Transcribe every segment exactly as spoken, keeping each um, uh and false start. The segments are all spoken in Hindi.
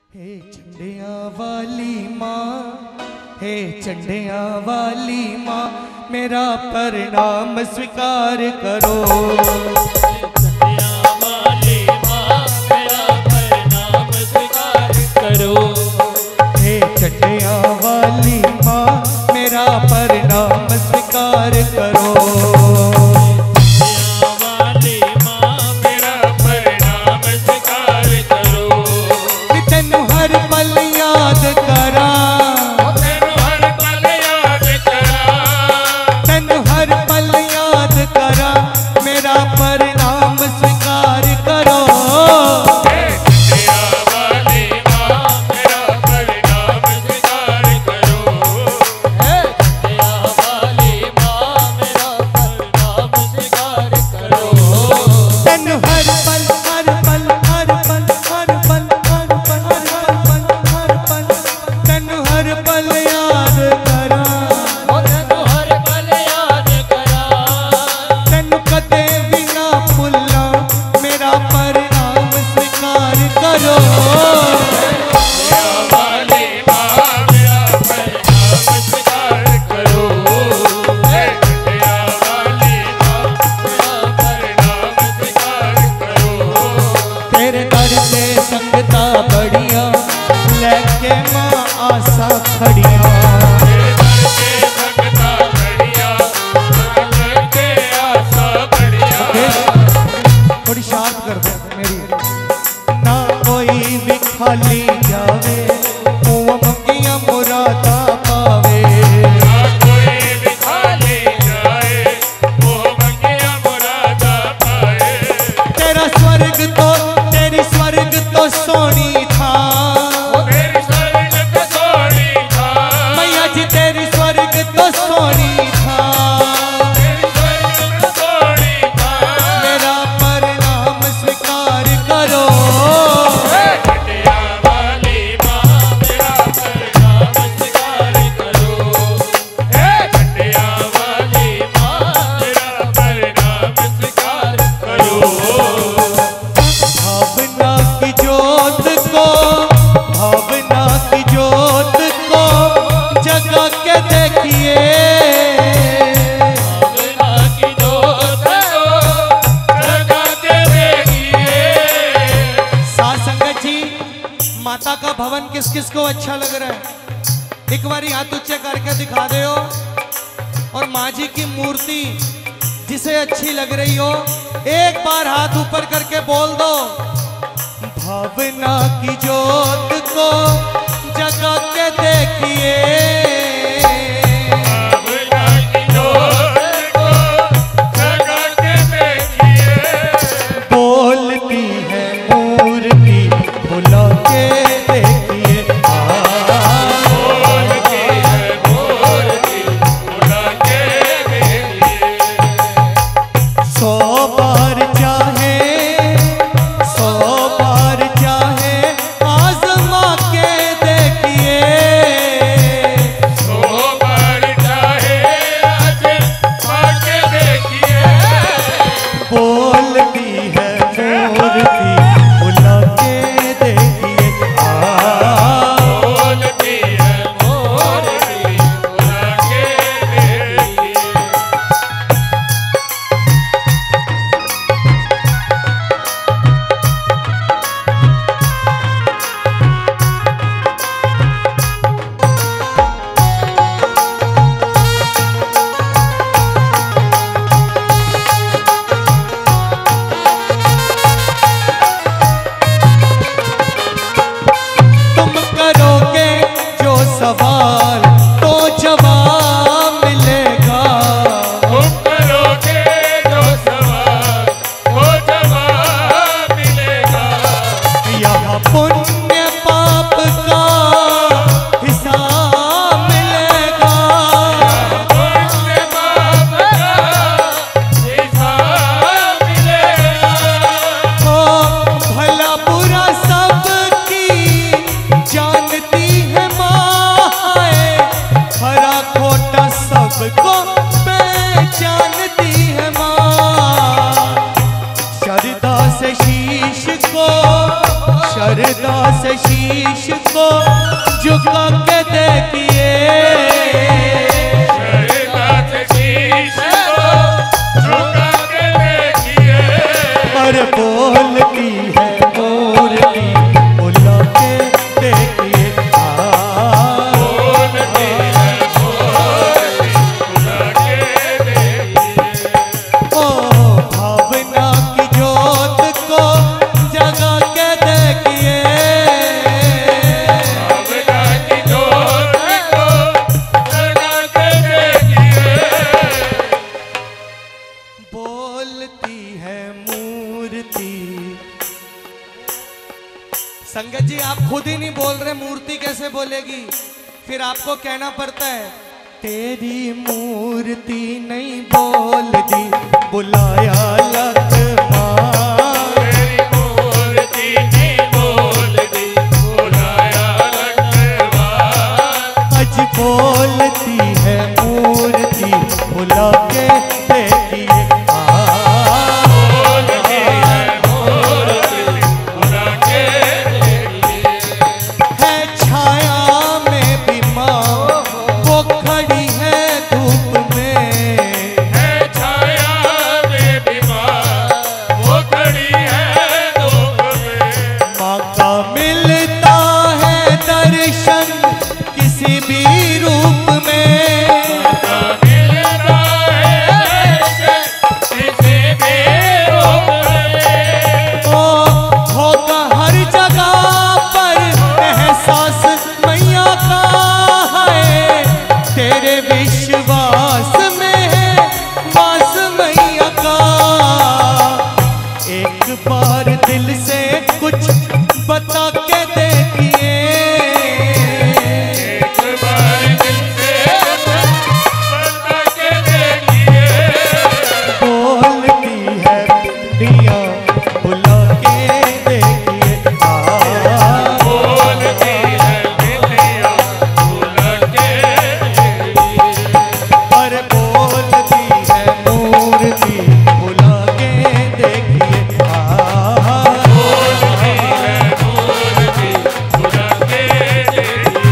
हे चंडिया वाली माँ, हे चंडिया वाली माँ, मेरा प्रणाम स्वीकार करो। चंडिया वाली माँ, मेरा प्रणाम स्वीकार करो। हे चंडिया वाली माँ, मेरा प्रणाम स्वीकार करो। थोड़ी शार्प कर दे मेरी ना, कोई भी खाली जावे मुँह मंगिया मुरादा पावे। ना कोई भी खाली जाए मुँह मंगिया मुरादा पाए। तेरा स्वर्ग तो तेरी स्वर्ग तो सोनी था, तेरी स्वर्ग तो सोनी था। मैया जी तेरी स्वर्ग तो सोनी था। माता का भवन किस किस को अच्छा लग रहा है? एक बार हाथ ऊंचे करके दिखा दे हो। और माँ जी की मूर्ति जिसे अच्छी लग रही हो एक बार हाथ ऊपर करके बोल दो, भावना की जोत को जगा के देखिए। बोलती है मूर्ति बुला के देखिए। बोलती है मूर्ति बुला के देखिए। सौ बार चाहे सौ बार चाहे आजमा के देखिए। सौ बार चाहे आजमा के देखिए। बोलती है मूर्ति बुला के देखिए। बोलती है मूर्ति बुला के देखिए। तुम करोगे जो सवाल तो जवाब मिलेगा। तुम करोगे जो सवाल वो जवाब मिलेगा। यहाँ पुण्य पाप का हिसाब मिलेगा। पुण्य पाप का हिसाब मिलेगा। ओ भला बुरा सबकी जानती है माँ, खरा खोटा सबको पहचानती है माँ। शरदा से शीश को शरदा से शीश को झुका के देखिए, शर्दा से शीश को झुका के देखिए, और बोलती है मूर्ति बुला के देखिए, बोलती है मूर्ति बुला के देखिए, ओ भावना की जोत को जगा के देखिए, भावना की जोत को जगा के देखिए, बोलती है मूर्ति। संगत जी आप खुद ही नहीं बोल रहे, मूर्ति कैसे बोलेगी? फिर आपको कहना पड़ता है, तेरी मूर्ति नहीं बोलती बुलाया लखमा, तेरी मूर्ति नहीं बोलती बुलाया लखमा, आज बोलती है मूर्ति बुला के देखिए, बोलती है मूर्ति बुला के देखिए, है छाया में भी माँ वो खड़ी है धूप में, है छाया में बीमार वो खड़ी है धूप में, माँ का मिलता है दर्शन किसी भी रूप में, का मिलता है किसी भी रूप में, ओ होगा हर जगह पर एहसास मैया का है, तेरे विश्वास में है वास मैया का, एक बार दिल से कुछ बता के देखिए, एक बार दिल से बता के देखिए, बोलती है दुनिया बुला के देखिए, आ बोलती है बिल्लियाँ बुला के देखिए, पर बोलती है मूर्ति बुला के देखिए, आ बोलती है मूर्ति बुला के देखिए,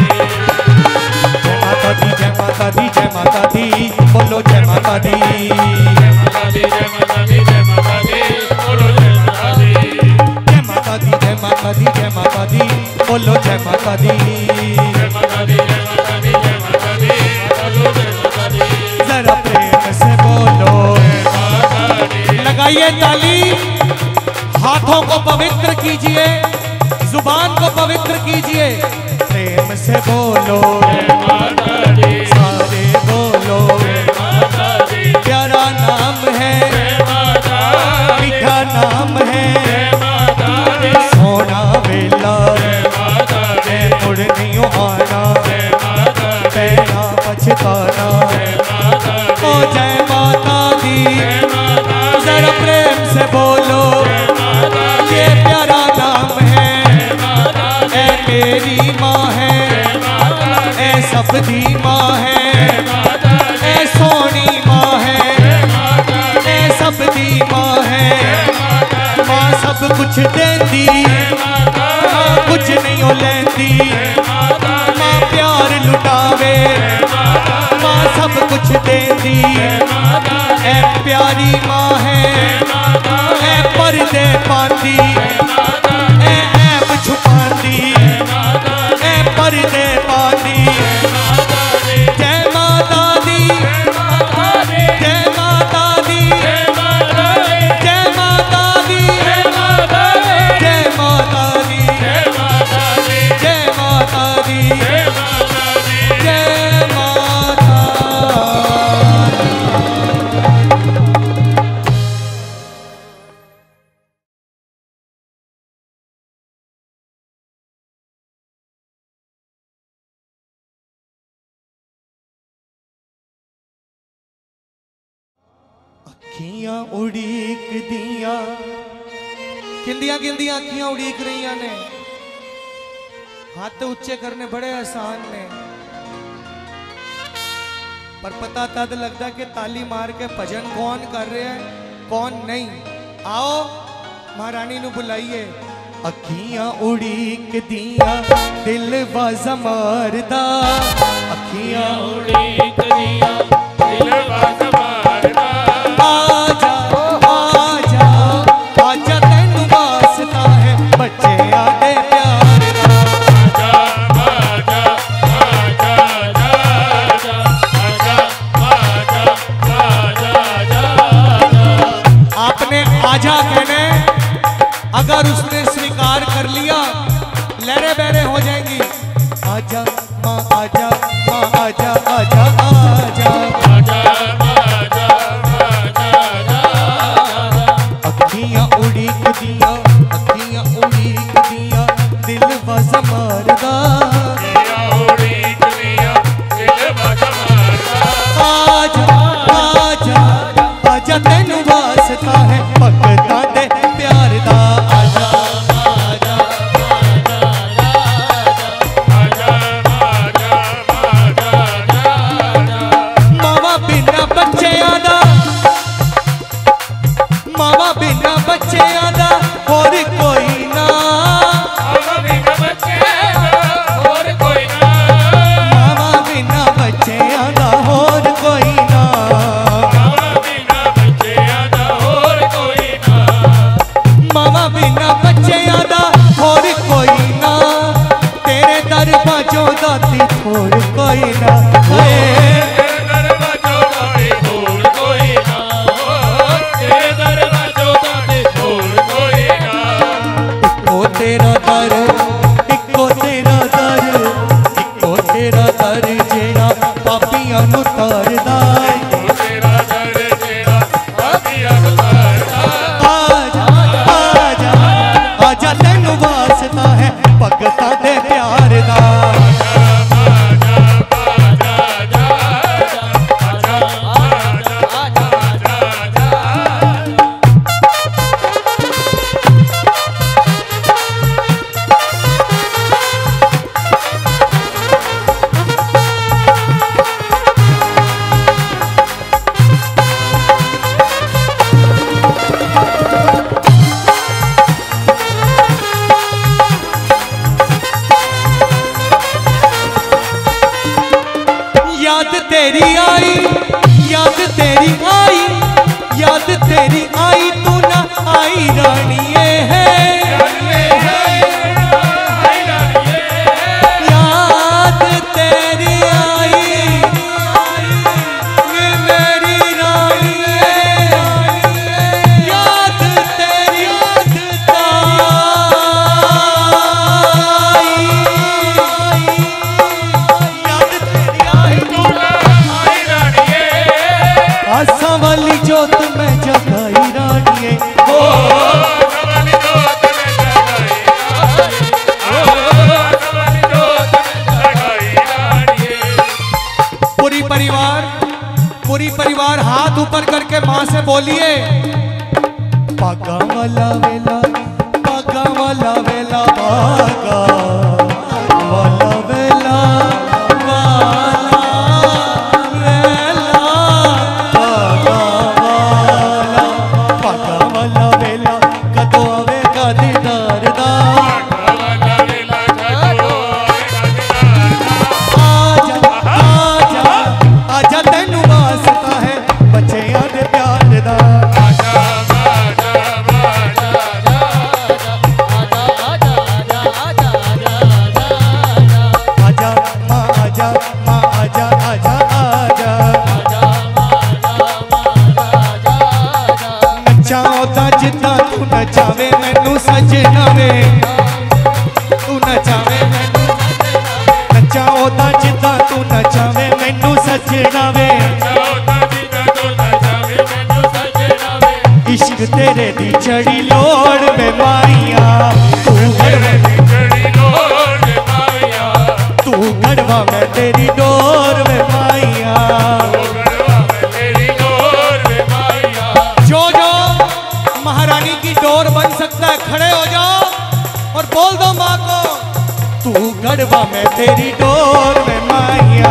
जय माता दी जय माता दी जय माता दी बोलो जय माता दी, जय माता दी जय माता दी जय माता दी बोलो जय माता दी, जय माता दी जय माता दी जय माता दी बोलो जय माता दी, जय माता दी जय माता दी जय माता दी बोलो जय माता दी, जरा प्रेम से बोलो, माता दी लगाइए ताली, हाथों को पवित्र कीजिए, जुबान को पवित्र कीजिए, प्रेम से बोलो, माता दी सारे बोलो, माता दी प्यारा नाम है, माता मीठा नाम है, माता दी सोना वेला माता दी मुड़ नहीं आना, माता पहना पछताना, माता ओ जय माता दी, माता जरा प्रेम से बोलो, ये प्यारा नाम है, ऐ मेरी माँ है, ऐ सबदी माँ है, ऐ सोनी माँ है, ऐ सबदी माँ है, माँ सब कुछ देती, माँ कुछ नहीं हो लेती, माँ प्यार लुटावे, माँ सब कुछ देती, ऐ प्यारी माँ है, ऐ पर्दे पाती, ऐ ऐब छुपाती, ऐ पर्दे पाती, जय माता दी, जय माता दी, जय माता दी, जय माता दी, जय माता दी, जय माता अखियां उड़ीक दिया, किंदियां किंदियां अखियां उड़ीक रही ने, हाथ तो उच्चे करने बड़े आसान ने, पर पता तद लगता कि ताली मार के भजन कौन कर रहे हैं कौन नहीं। आओ महारानी नु बुलाइए, अखियां उड़ीक दिया दिल बाजा मारदा, अखियां उड़ीक दिया दिल बाजा मारदा। आजा आजा आजा तेनू वास्ता है बच्चे आदे प्यार दा। आजा आजा आजा आजा आजा आजा आजा आजा। आपने आजा कहने, अगर उसने स्वीकार कर लिया लहरे बहरे हो जाएंगी। आजा माँ आजा माँ आजा आजा आजा आजा आजा आजा आजा। अखियां उड़ीक दिया अखियां उड़ीक दिया दिल बाजा मारदा। उड़ीक दिया दिल बाजा मारदा। आजा आजा आजा तेनू वास्ता है भगतां दे प्यार दा। आजा मावा बिना बच्चेयां दा, मावा बिना बच्चेयां दा होर कोई ना। मावा बिना बच्चेयां दा होर कोई ना। मावा बिना बच्चेयां दा होर कोई ना। मावा बिना बच्चेयां दा होर कोई ना। मावा बिना बच्चेयां दा होर कोई ना। तेरे दर बाजों दाती होर कोई ना। तेरा दर इको तेरा दर इको तेरा दर जेड़ा पापियां नू तारदा। आजा आजा आजा तेनू वास्ता है भगतां दे प्यार दा। याद तेरी आई याद तेरी आई याद तेरी आई तू ना आई रानिए है। याद तेरी आई ये मेरी रानिए। याद तेरी याद आसा वाली जोत में जगाई रानिए। ओ पूरी परिवार पूरी परिवार हाथ ऊपर करके माँ से बोलिए। पागा वाला वेला पागा वाला वेला पागा वाला वेला वाला वेला पागा वाला पागा वाला वेला कदों आवेगा दीदार दा। आजा आजा आजा तेनू वास्ता है बच्चेयां दे प्यार दा। आजा माँ आजा माँ आजा आजा आजा नचाओ दा जिद्दां तू नचावे मैनू सजना वे। तू नचावे मैनू नचाओ दा जिद्दां तू नचावे मैनू सजना वे। इश्क तेरे दी चढ़ी लोड़ में मारिया तू तू गढ़वा में तेरी डोर में माइया। जो जो महारानी की डोर बन सकता है खड़े हो जाओ और बोल दो माँ को तू गढ़वा में तेरी डोर में माइया।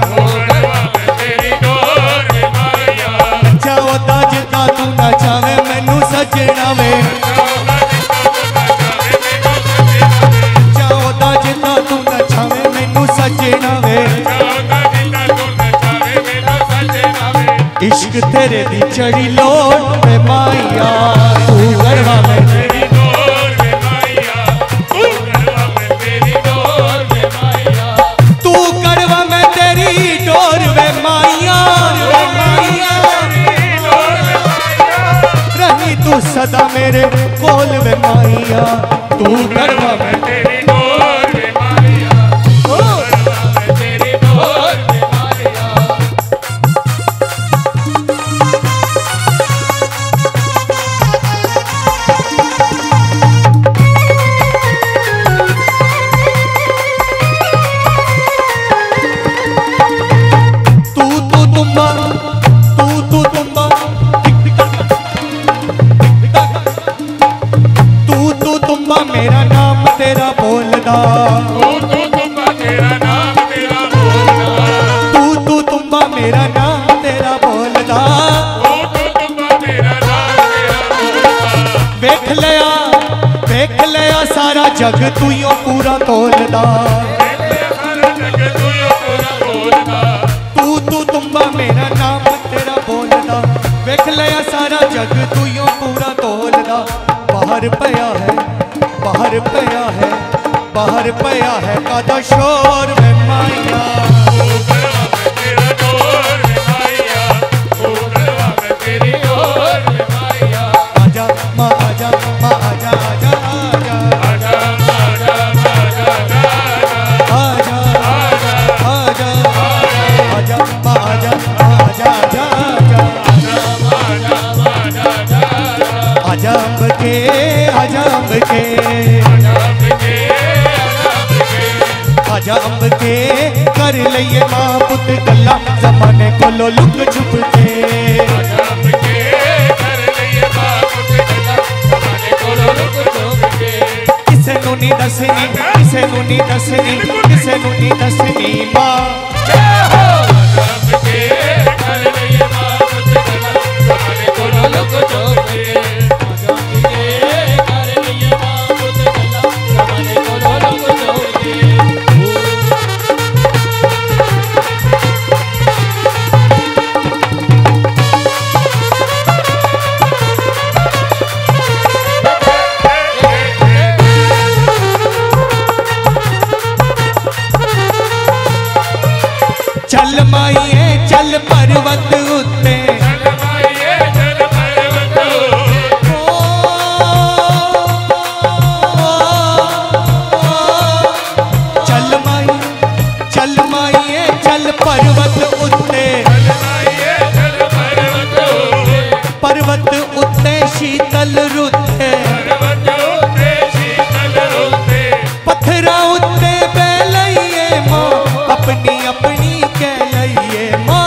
नचाओ दा जिद्दां तू नचावे मैनू सजना वे। तेरे दी चढ़ी लोट वे माइया तू गरबा में तेरी डोर में माइया तू गरबा में तेरी डोर में माइया तू गरबा में तेरी डोर वे माइया वे माइया रही तू सदा मेरे कोल वे माइया तू गरबा में तेरी डोर में माइया तू गरबा में तेरी डोर में माइया तू तू तुम्बा तू तू तुम्बा तू तू तुम्बा मेरा नाम तेरा बोलदा तू तू तुम्बा तेरा नाम तेरा बोलदा तू तू तुम्बा मेरा नाम तेरा बोलदा तू तू तुम्बा तेरा नाम तेरा बोलदा वेख लिया वेख लिया सारा जग तू यो पूरा तोलदा तू तू तुम्बा मेरा नाम तेरा बोलदा वेख लिया सारा जग तू यो पूरा तोलदा बाहर पया है बाहर पया है बाहर पया है कादा शोर में माइया आजा माँ आजा माँ आजा आजा आजा आजा आजा आजा माँ आजा आजा आजा आजा आजा अम्ब के आजा अम्ब के आजा अम्ब के कर लइए माँ पुत गल्ला जमाने को लो लुक छुप के किसे नू नी दसनी किसे नू नी दसनी किसे नू नी दसनी माँ चल माइए चल पर्वत उत्ते चल माई चल माइए चल पर्वत उत्ते पर्वत उत्ते शीतल रुते पत्थरा उत्ते बेलइए माँ अपनी अपनी कह लइए माँ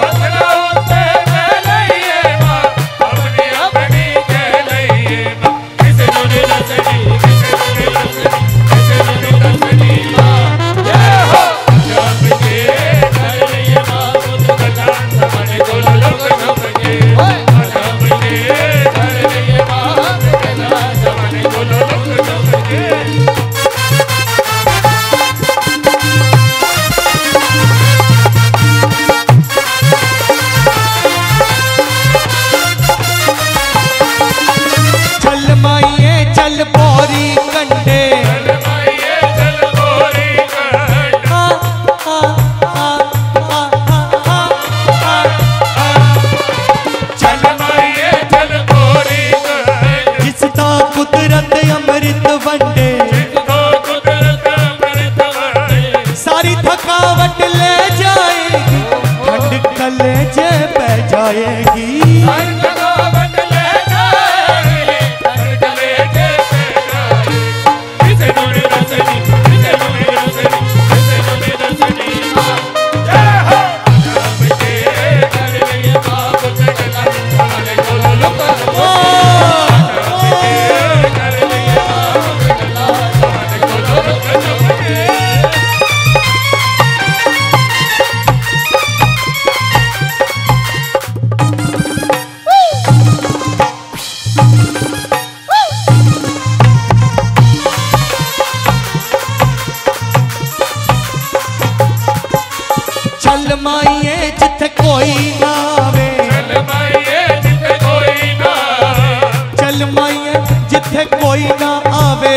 चल माइए चल बोरी कंडे आ, आ, आ, आ, आ, आ, आ। जिसदा कुदरत अमृत वंडे सारी थकावट ले जाएगी ठंड कलेजे पे जाएगी चल माइए जिथे कोई ना आवे जिथे कोई ना आवे,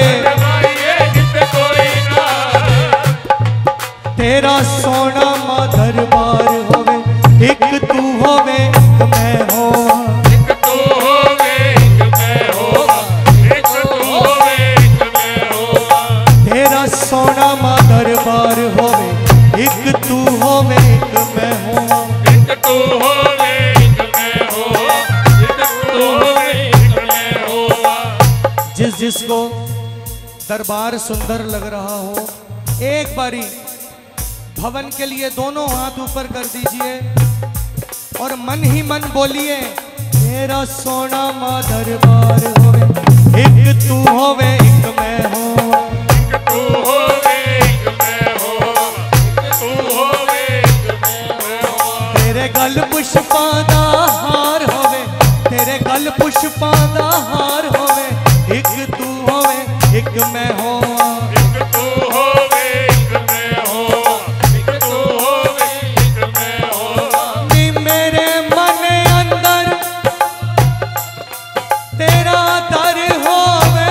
तेरा सोना मा दरबार होवे, एक तू होवे एक मैं होवा, एक तू होवे एक मैं होवा, एक तू होवे एक मैं होवा। तेरा सोना मा दरबार होवे, एक तू होवे एक मैं होवा, एक तू होवे एक मैं होवा, एक तू होवे एक मैं होवा। जिस जिसको दरबार सुंदर लग रहा हो, एक बारी भवन के लिए दोनों हाथ ऊपर कर दीजिए और मन ही मन बोलिए, तेरा सोना मा दरबार होवे, एक तू होवे एक मैं होवा, एक तू होवे एक मैं होवा, एक तू होवे एक मैं होवा। तेरे गल पुष्पां दा हार होवे, तेरे गल पुष्पां दा हार होवे, एक तू होवे एक मैं होवा, एक तू होवे एक मैं होवा, एक तू होवे एक मैं होवा। नी मेरे मन अंदर तेरा दर होवे,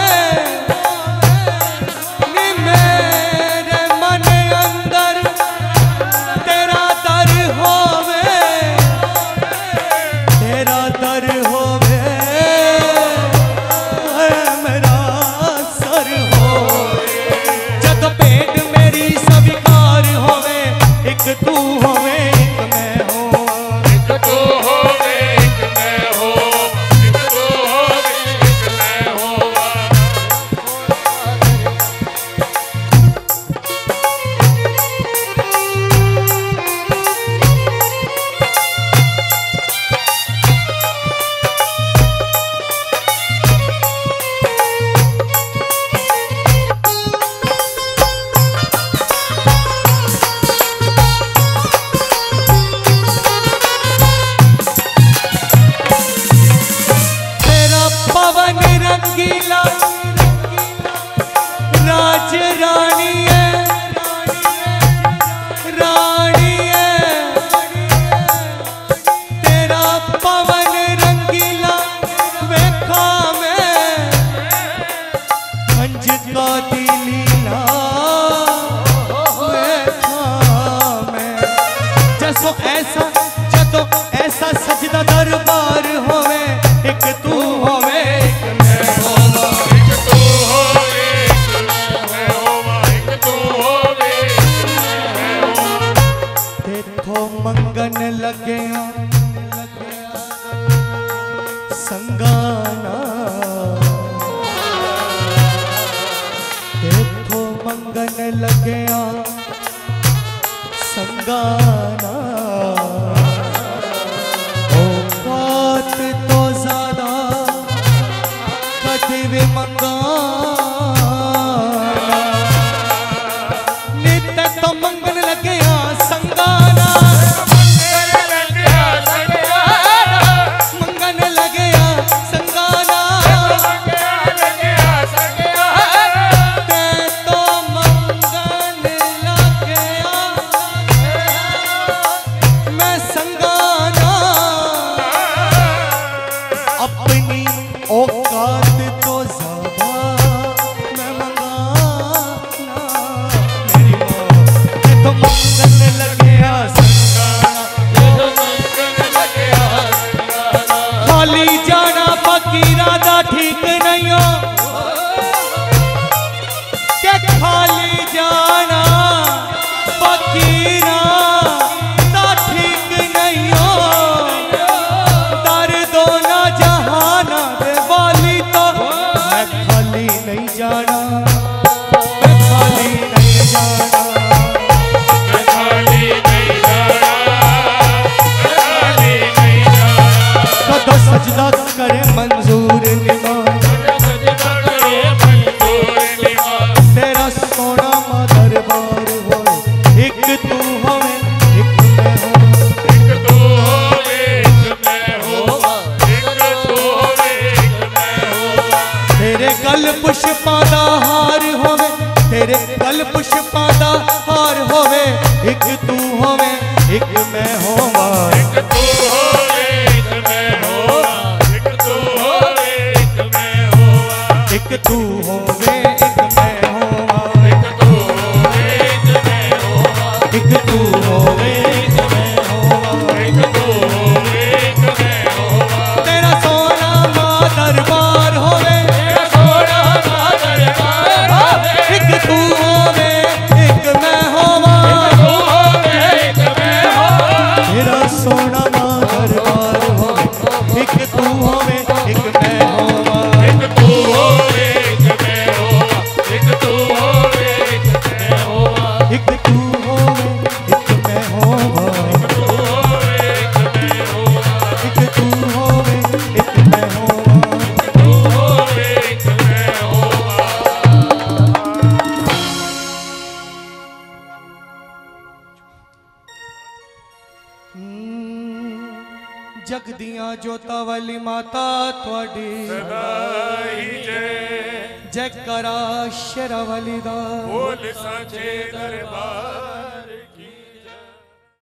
नी मेरे मन अंदर तेरा दर होवे, तेरा दर होवे, ऐ मेरा सर होवे, जद पेट मेरी स्वीकार होवे, एक तू होवे एक मैं होवा, एक तू होवे एक मैं होवा, एक तू होवे एक मैं होवा। तेरा पवन रंगीला राज रानी है, रानी है, तेरा पवन रंगीला वेखा मैं, हंज का दिलीला वेखा मैं, जसो ऐसा जदो ऐसा सजदा दरबार होवे, एक तू होवे एक मैं होवा, एक तू होवे एक मैं होवा, एक तू होवे एक मैं होवा। तेथो मंगन लग्या संगाना, तेथो मंगन लग्या संगाना, औकात तो ज्यादा कभी भी मंगाना, नित्य तो मंगन लग्या संगाना, मंगन लग्या संगाना, मंगन लग्या संगाना, मंगन लग्या संगाना। ते तो मंगन लग्या मैं संगाना, अपनी औकात तो ज्यादा मैं मंगाना, मेरी माँ ते तो मंगन लग्या संगाना, मंगन लग्या संगाना। खाली जाना फकीरा दा ठीक नहीं हो, के खाली जाना फकीरा दा ठीक नहीं हो, दर दो ना जहाना दे वाली तो मैं खाली नहीं जाना, मैं खाली नहीं जाना, मैं खाली नहीं जाना, मैं खाली नहीं जाना। कदों सजदा करे मंजूर निमान, सजदा करे मंजूर निमान, तेरा सोना मा दरबार होवे, एक तू होवे एक मैं होवा, एक तू होवे एक मैं होवा, एक तू होवे एक मैं होवा। तेरे गल पुष्पां दा हार होवे, तेरे गल पुष्पां दा हार होवे, एक तू होवे एक मैं होवा, एक तू होवे एक मैं होवा, एक तू होवे एक मैं होवा। जगदियां जोता वाली माता थोड़ी सदा ही जय जयकारा शेरा वाली दा बोल साचे दरबार